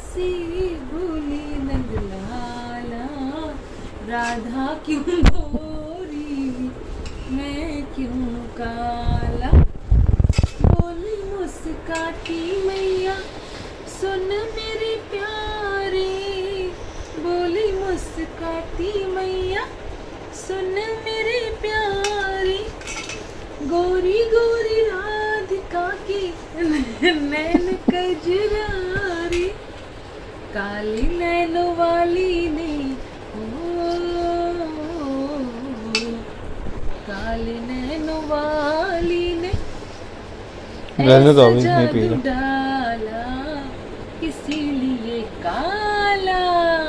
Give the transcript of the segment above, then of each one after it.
सी भूली नंदलाला, राधा क्यों गोरी मैं क्यों काला। बोली मुस्काती मैया सुन मेरी प्यारी, बोली मुस्काती मैया सुन मेरी प्यारी। गोरी गोरी राधिका की नैन कजरारी, काली नैनों वाली ने काली नैनों वाली ने ऐसा जादू डाला, इसीलिए काला।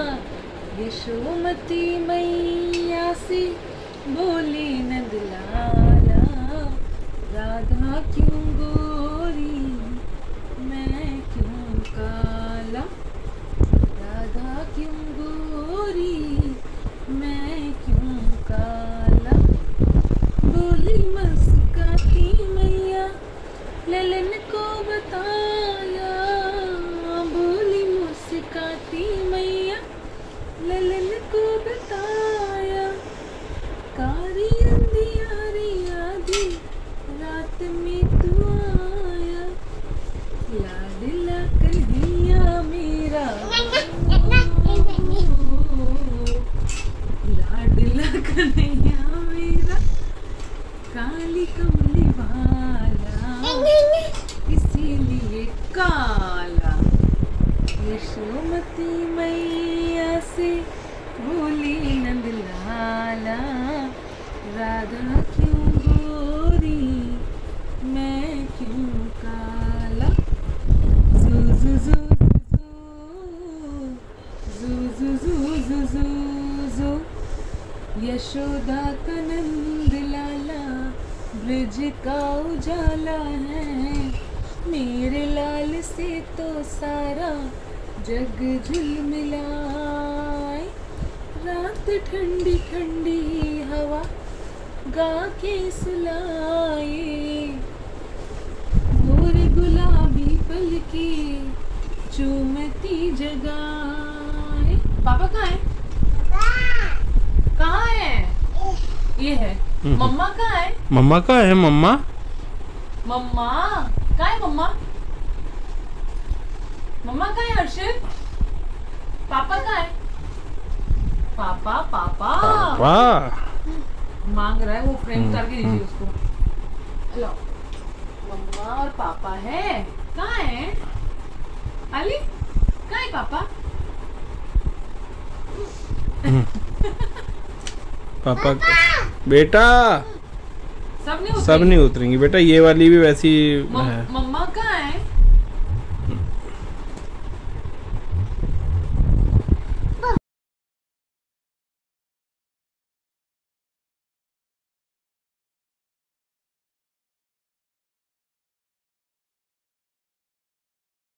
यशोमती मैया से बोली नंदलाला, राधा क्यों गोरी मैं क्यों काला, राधा क्यों गोरी मैं क्यों काला। बोली मुस्काती मैया ललन को बताया, बोली मुस्काती मैया ललन को बताया। कारी अंधियारी आधी रात में तू आया, लाडला कन्हैया मेरा, लाडला कन्हैया मेरा, काली कमली वाला इसीलिए काला। यशोमती मैया से बोली नंदलाला, राधा क्यों गोरी मैं क्यों काला। जू जू जू जू जू जू जू जू जू, यशोदा का नंद लाला ब्रज का उजाला है। मेरे लाल से तो सारा जग झिलमिलाए, रात ठंडी ठंडी हवा गा के सुलाए। भोर गुलाबी पलकी चूमती जगाए। पापा कहाँ है? कहाँ है? ये है। मम्मा कहाँ है? मम्मा कहाँ है? मम्मा मम्मा कहाँ है? मम्मा मम्मा कहाँ है? हर्षित पापा कहाँ है? पापा पापा मांग रहा है, वो फ्रेम करके दीजिए उसको। लो मम्मा और पापा है। कहाँ है? अली कहाँ है पापा? पापा बेटा सब नहीं उतरेंगी बेटा, ये वाली भी वैसी है। मम्मा कहाँ